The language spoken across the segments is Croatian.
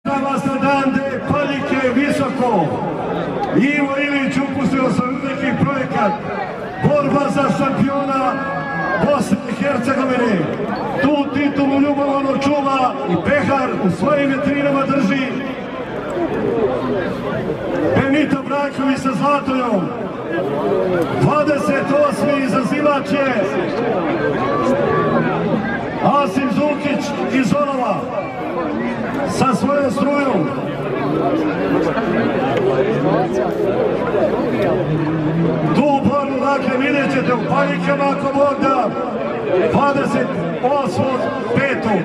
vas na dan gde paljike visoko. Ivo Ilić upustio sam neki projekat. Borba za šampiona Bosne i Hercegovine. Tu titulu ljubavno čuva i pehar u svojim vetrinama drži Benito Branković sa Zlatojom. 28. izazivač je Asim Zukić iz Olova sa svojom strujom. Tu borbu, dakle, vidjet ćete u paljikama ako Bog da 28.5.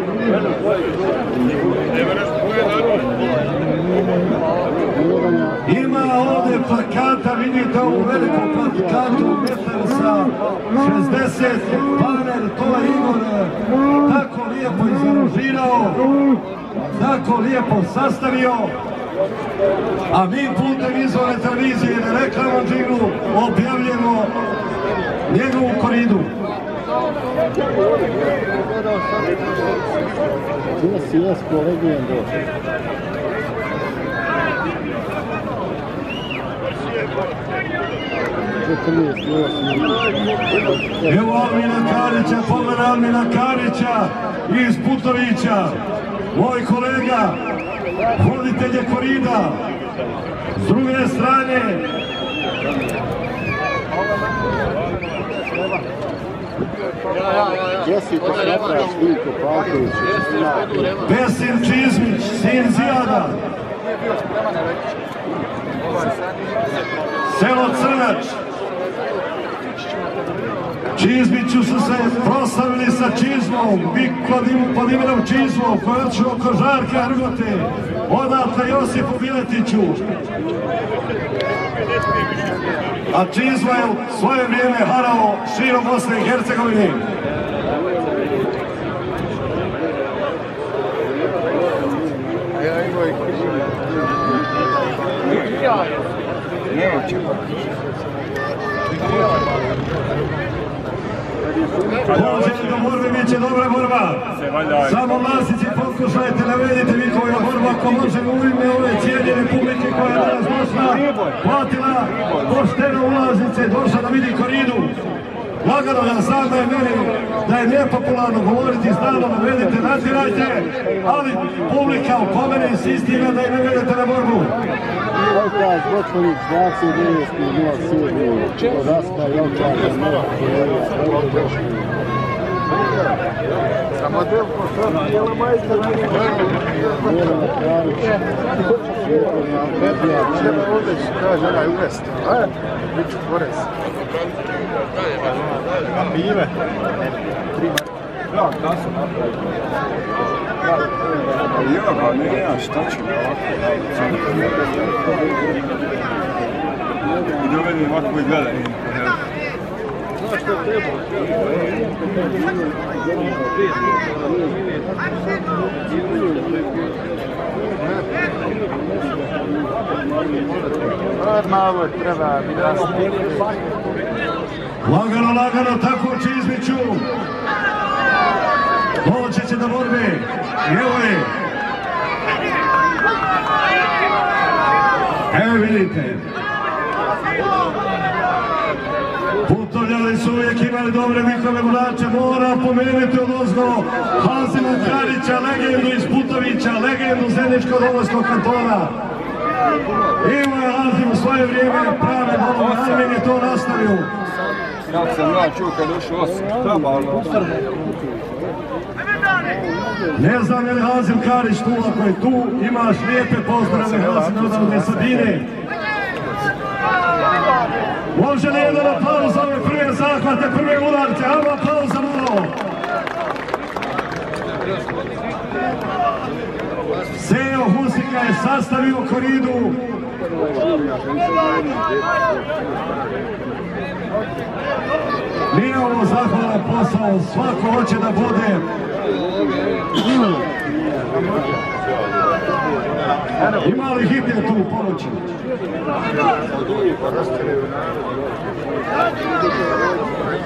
Ima ovdje plakata, vidite ovu veliku plakatu, metar sa 60, paner, to je Igor tako lijepo izaranžirao, tako lijepo sastavio, a mi putem izvorne televizije na reklamnom džinglu objavljujemo njegovu koridu. Evo Almina Karića, pogleda Almina Karića iz Putovića, moj kolega, voditelj je Korida. S druge strane, Besim Čizmić, sin Zijada. Selo Crnač. Čizmiću su se proslavili sa čizmom, pod imenom Čizmom, koji je odšao oko Žarke Argote, odatle Josipu Biletiću. A čizma je u svoje vrijeme harao širom Bosne i Hercegovine. Dođete do borbe, bit će dobra borba. Samo vlasnici pokušajte, navedite vi koja borba, ako možemo u ime ove cijeljene publike koja je danas došla, platila pošteno ulaznice, došla da vidi Koridu. Lagano da znam da je meni, da je nepopularno govoriti, stalno navedite, natirajte, ali publika u pomene insistira da je navedete na borbu. Kakanj, Botković, 29.07. Raska, Jelčana, Самодел пошел, дело майстер, Treba ovdje kaže onaj uvest, bit ću porez. A pive? 3 marke. Da, da su napravili. Ja, pa ne, ja šta ću ovako. I dovedim ovako i gledaj. Znaš što treba? Malo treba mi da Lagano, lagano, tako Čizmiću. Doći će do borbe. Evo je. Evo vidite. Putovljali su uvijek imali dobre vikove vodače. Mora pomenuti odozgo Hazima Karića, legendu iz Putovića, legendu Zeničko-Domovskog kantona. Ivo je Hazim u svoje vrijeme prave bolove, Armin je to nastavio. Kako sam ja čuo kad ušao Osijek, trabalno. Ne znam je li Hazim Karić tu, ako je tu, imaš lijepe pozdrave Hazim odavde Sabine. Može li jedan aplauz za ove prve zahvate, prve udarce, ajmo aplauz za malo. Seo Husika je sastavio Koridu. Nije ovo zahvalan posao, svako hoće da bude. Ima li hitnje tu pomoći?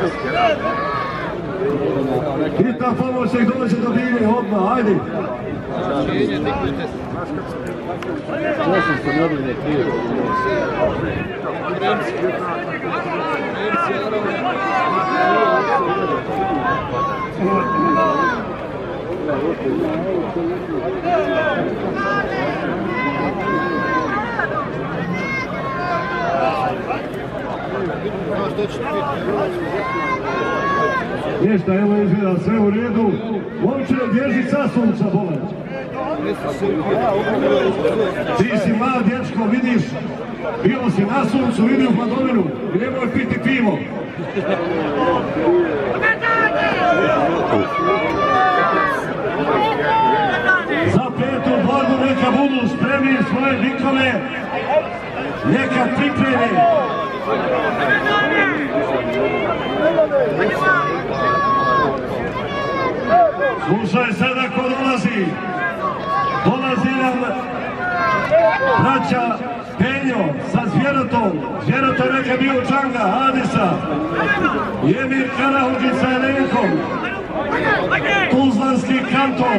Hitna pomoć nek dođe do Bine, odmah, ajde. Ja sam se nabili prije. Ništa, evo izgleda sve u redu. Momčino, bježi sa sunca, boleć. Ti si mal dječko, vidiš, bilo si na suncu, vidi u hladovinu i nemoj piti pivo. Za petu borbu neka budu spremni svoje vikove, neka pripremi. Slušaj sada ko dolazi. Dolazi nam braća Penjo sa Cvijetom. Cvijetom neka bio Čanga, Adisa. Emir Karahuđi sa Jelenkom. Tuzlanski kanton.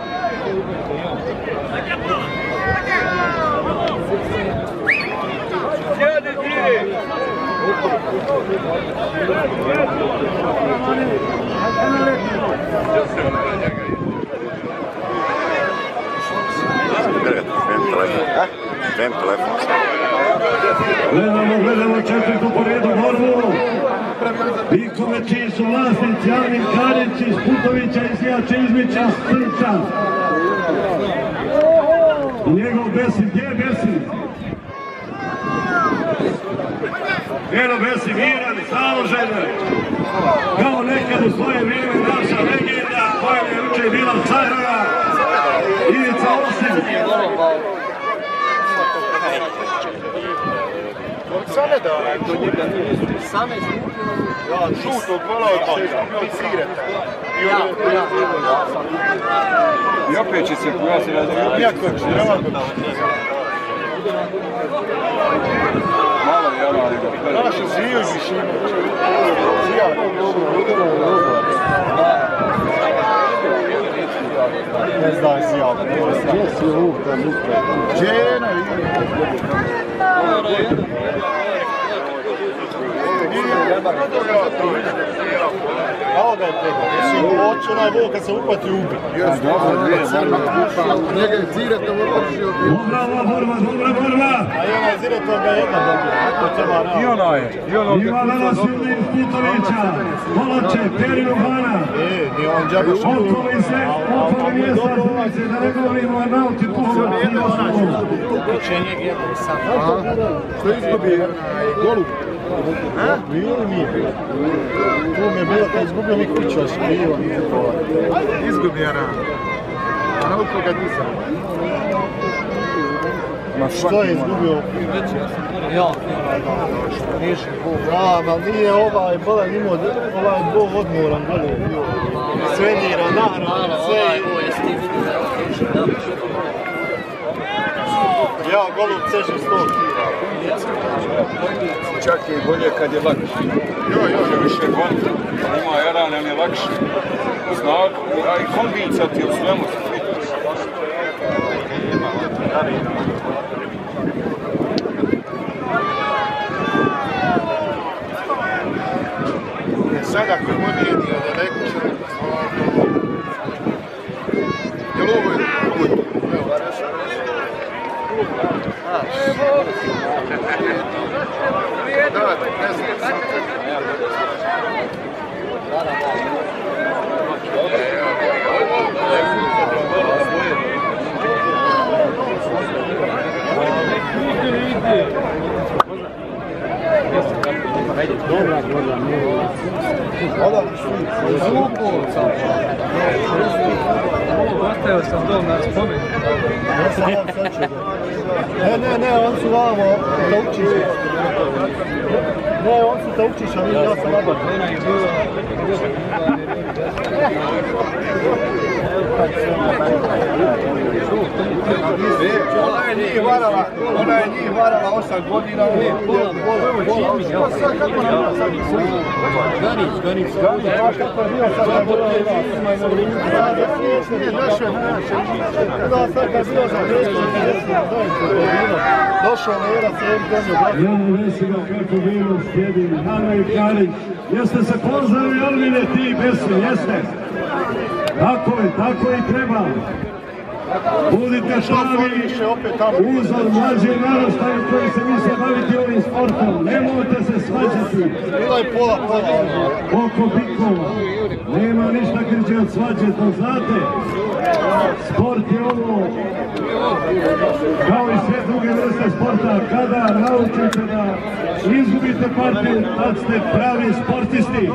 Gledamo četvrtu po redu borbu. Vikove čiji su vlasnici Almin Karić iz Putovića, iz Jačizmića, iz Trča. I njegov Besim, gdje je Besim? Eno Besim, miran, založen, kao nekad u svoje vrijeme naša legenda koja je juče bila carova, Ivica Osim. Same da onaj do njega same žutog volovca izgubio Cvireta. I opet će se pojasni razvijati. Iako je prelako. Malo je ono, ali ga naša ziju više ima. Ne znam zijal. Gdje si ovog tam upravo? Džena Evo ga je prego, mislim, hoće onaj vol kad se upati ubi. Njega je Ciretom opržio. Dobra borba, dobra borba. A i onaj Ciretom ga jedna dobija. I ona je. Ima danas ljudi iz Putovića, Kolače, Perinu Hana. Nije on džabe šutu. Okoli mjesta zunice, da ne govorimo o nauti puhova. Uključenje je sam. Što izgubi? Golub. Bilo li mi? Tu mi je bilo kad izgubio mi kuću, a škrivo mi je to. Izgubljena. A nauko ga nisam. Što je izgubio? Ja. Da, ma nije ovaj bolan imao, ovaj bol odmoran, gledaj, bio. Svenira, naravno, sve. Ja, golub ceže 100 kila. Čak je i bolje kad je lakši. Može više kontra. Ima jaran, on je lakši. Snagu, a i kondica ti u svemu se vidi. Sada ako je vidio da neko će... Jel ovo je? Evo, reša. Da, ne znam, sam te... Dobra, dobra, nije. Hvala, zvuku sam. Ostavio sam dom na spomen. Ja sam vam sačeo. Ne, on su vamo da učiš. Ne, on su da učiš, a ja sam nabak. je njih varala 8 godina. Ganić. Kako je bio sad kad je došao Lera s Cvijetonjom. Jel vesi ga kako bilo sjedi Hano i Karić. Jeste se pozdravili Alvine ti besi, jeste? Tako i treba. Budite pravi uzor mlađe naraštaje koji se misle baviti ovim sportom. Nemojte se svađati. Oko bikova. Nema ništa kriđe od svađe, to znate. Sport je ovo kao i sve druge vrste sporta. Kada naučite da izgubite partiju, tad ste pravi sportisti.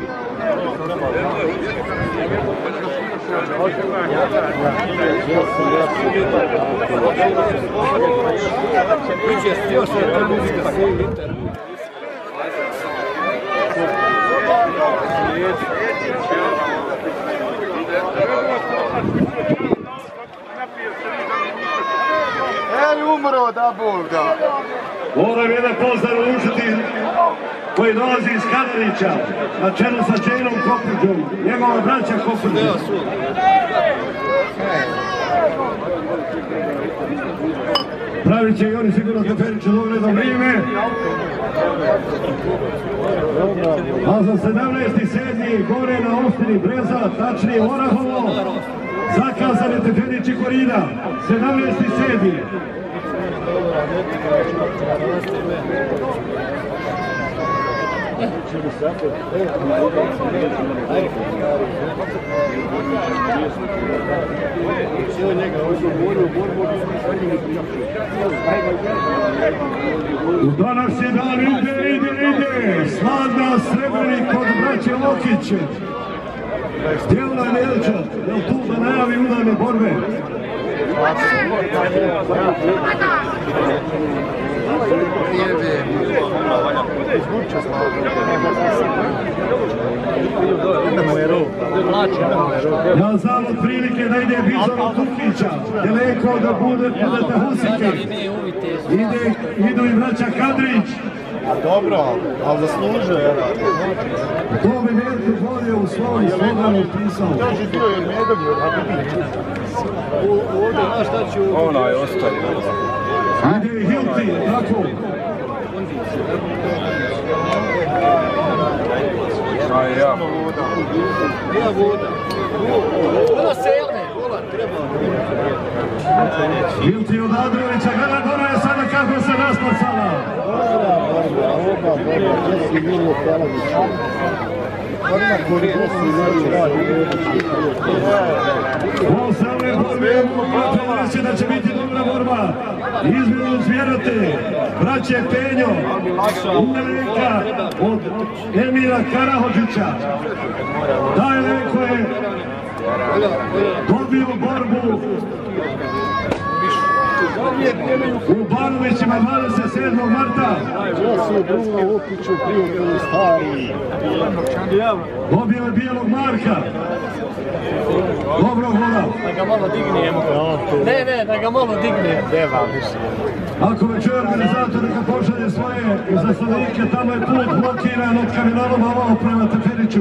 Umro da Bog da. Moram jedan pozdrav učiti koji dolazi iz Kadarića, na čelu sa Čejnom Kopriđom, njegova braća Kopriđa. Pravit će i oni sigurno Teferiću dogledno vrijeme. A za 17.7. gore na Ostini Breza, tačnije Orahovo, zakazan je Teferić i Korida. 17.7. U današnji dan ide, slavna Srebrnik kod braće Lokić. Stjela Nelčat, je li tu da najavi udarne borbe? Ja znam od prilike da ide Bizon od Tukića, Jelenko da budete Husike, idu i braća Kadrić. A dobro, ali zaslužio je. To bi Mirko bolje u svojom sloganu pisao. Kaže bio je od Medonje, od Habibića. Ovdje, znaš šta će u... Ona je ostaje. Ide i Hilti, tako. Šta je ja? Bila voda. Voda selne, voda treba. Hilti od Adrovića, Gana je sada kako se raspacala. Oba, gdje si Milo Pelavić? Gdje si Milo Pelavić? U samoj borbi možemo reći da će biti dobra borba. Između Zvijerote, braće Penjo, Umelenka od Emira Karahodžića. Taj Lenko je dobio borbu u Banovićima 27. marta. Gdje si Bruno Vukiću, prijatelju stari? Dobio je bijelog Marka. Dobro voda. Da ga malo dignijemo. Ne, da ga malo dignijemo. Ako već je organizator neka pošalje svoje izaslanike, tamo je put blokiran od Kamilalova ovo prema Teferiću.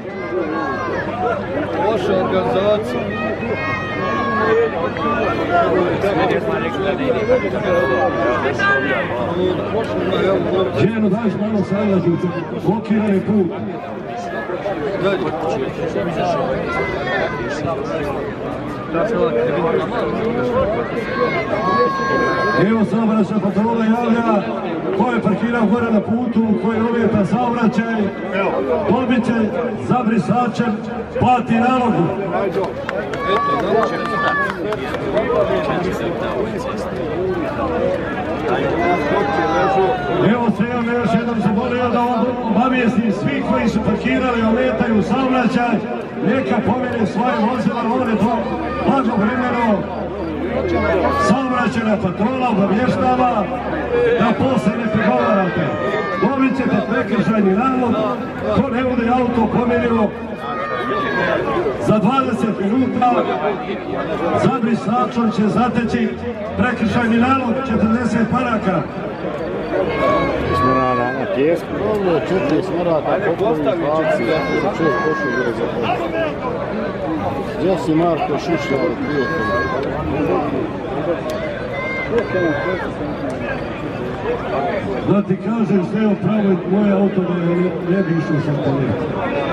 Loša organizacija. Ženo, daš malo savlažice, blokiran je put. Evo saobraćajna patrola javlja ko je parkirao gore na putu, ko je ometa saobraćaj, dobit će za brisačem, plati nalogu. Evo se još jednom zaboravio da obavijestim svi koji su parkirali, ometaju saobraćaj, neka pomene svoje vozila, on je to blagovremeno. Saobraćajna patrola obavještava da posle ne pregovarate. Dobit ćete prekršajni nalog, ko ne bude auto pomenilo, Za 20 minuta Zabris Račon će zateći prekršajni nalog 40 maraka. Smo na pjesku, dobro, 40 maraka, popravi inflaciju, čovjek pošao gdje za to. Gdje si Marko Šušća od prijatelja? Da ti kažem sve o pravoj moje auto da ne bi išao sam po lijetu.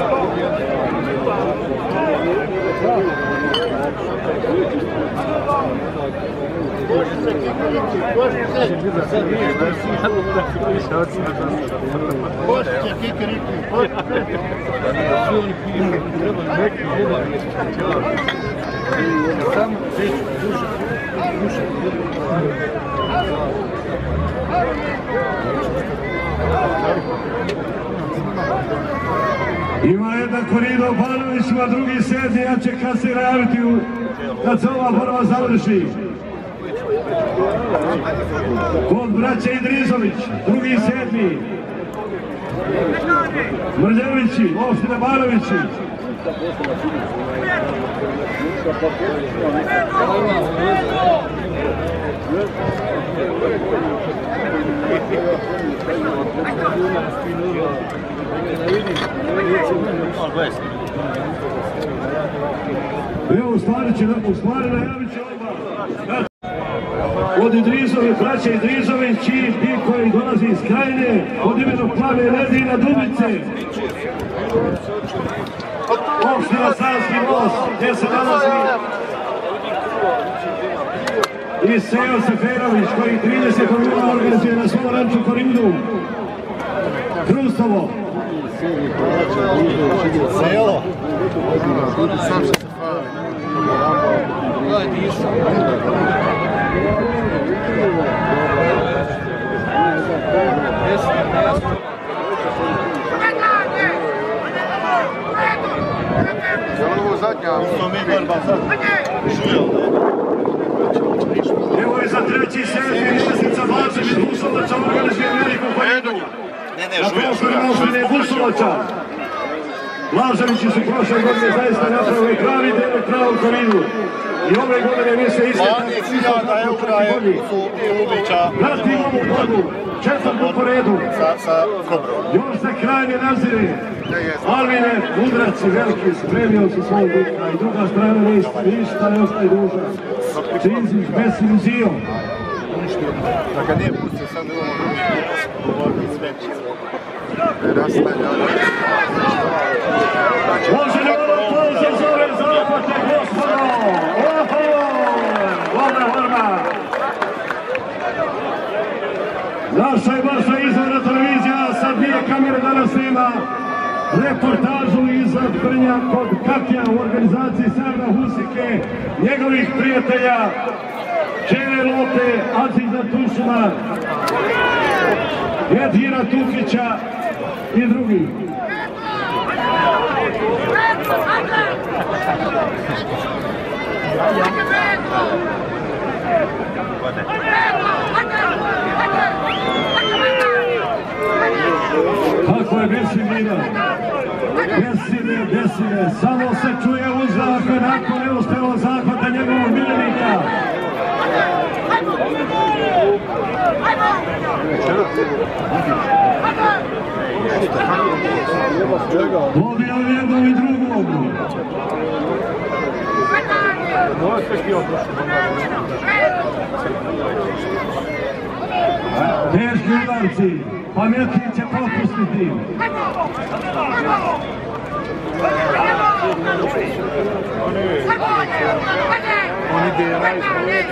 Ima jedan Korida u Banovićima, drugi sedmi, ja će kasnije najaviti kad se ova borba završi. Kod braće Idrizović, drugi sedmi. Mrljevići, opštine Banovići. Evo, u stvari najavit će odmah. Od Idrizović, braće Idrizović, čiji koji dolazi iz Krajine, od imenu Plave Ledina Dubice. Opština Savski most, gdje se nalazi i Sejo Seferović, koji 30 godina organizuje na svom ranču Korindu. Krustovo. Selo. Sam se hvali. Ovo zadnja, to mi borba sad. Evo je za treći sedmi mjeseca Blažević Busovača organizuje veliku Korindu. Na prošle opštine Busovača. Blaževići su prošle godine zaista napravili pravi delo pravu Korindu. I ove godine mi se isto tako pratimo ovu borbu, četvrtu po redu. Još za kraj ne nazire. Alvine, mudraci veliki, spremio su svoj duka i druga strana ništa ne ostaje duža. Čizić bez iluzio. Da ga nije pustio sad u borbi sveći. Rastavlja. Može li ovo pauze zove zapate, gospodo? Oho! Dobra borba! Naša i vaša izvorna televizija sa dvije kamere danas ima reportažu iz Brnja kod Kakija u organizaciji Sarna Husike, njegovih prijatelja Čere Lope, Aziza Tušuma, Edira Tukića i drugih. Kako je Besivina? Besine, samo se čuje uzvak nakon neuspjelog zahvata njegovog miljenika. Dobio jednog i drugog. Teški udarci, pametniji će popustiti. Oni biraju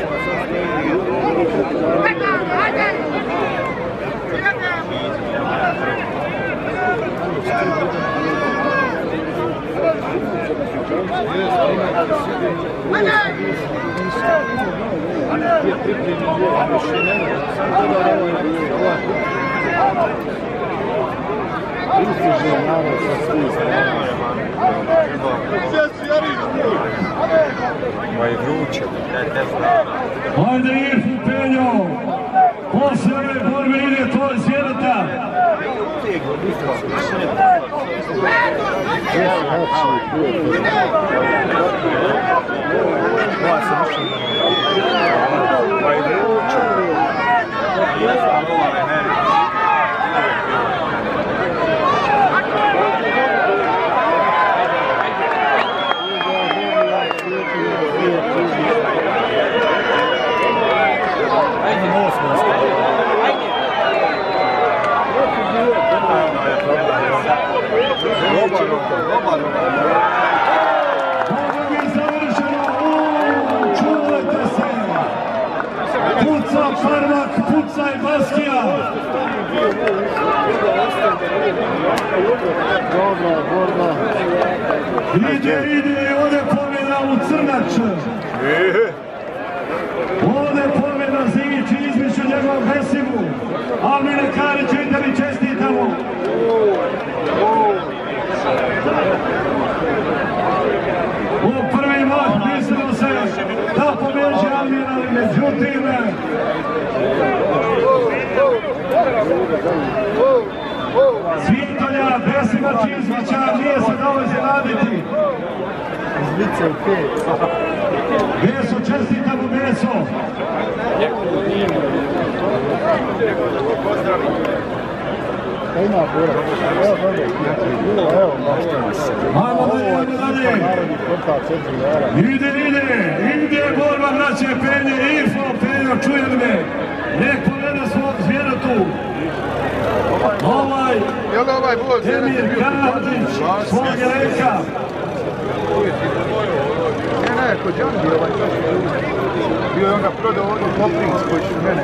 Ajde Irfu Penjo, posle ove borbe ide tvoj svjedota. Pucaj Bosnia! Dobra, borba. Ide, ode pobjeda u Crnač. Ode pobjeda Zigić izmišlju njegovom Besimu. A mi Nekarić, vidite mi čestitamo. U prvi mah mislimo se da pobjeđe Almir, ali međutim Cvijetonja, Besima Čizmića, nije se dao iznenaditi. Zvice u 5. Beso, čestitamo Beso. Ima bora. Evo dalje. Evo, Ajmo dalje. Ide borba, braće, Penje, Info, Penjo, čuje li me? Nek povede svog zvjeratu. Emir Kakanj, svog Jeleka. Ne, kod Đan bio ovaj bio je on ga prodao ovdje u Koprivnici koji će mene.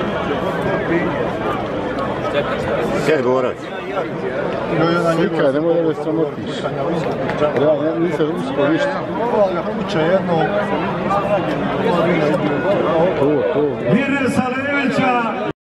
Kaj borac? Nikaj, nemoj da me sramotiš. Ja nisam uspio ništa. Ovo ga kuća jedno. Mirne Salevića